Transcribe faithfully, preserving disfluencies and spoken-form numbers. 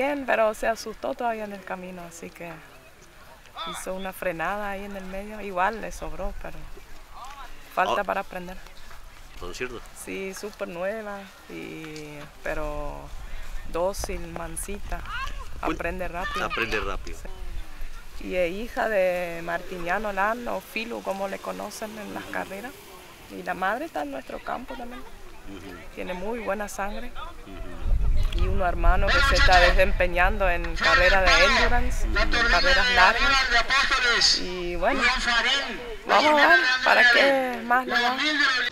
bien, pero se asustó todavía en el camino, así que hizo una frenada ahí en el medio. Igual le sobró, pero falta Oh. para aprender. ¿No es cierto? Sí, súper nueva, y, pero dócil, mansita, aprende rápido. Aprende rápido. Sí. Y es hija de Martiniano Lan, o Filu, como le conocen en las carreras. Y la madre está en nuestro campo también. Uh-huh. Tiene muy buena sangre. Uh-huh. Y un hermano que se está desempeñando en carreras de endurance, carreras largas. Y bueno, vamos a ver para qué más le va.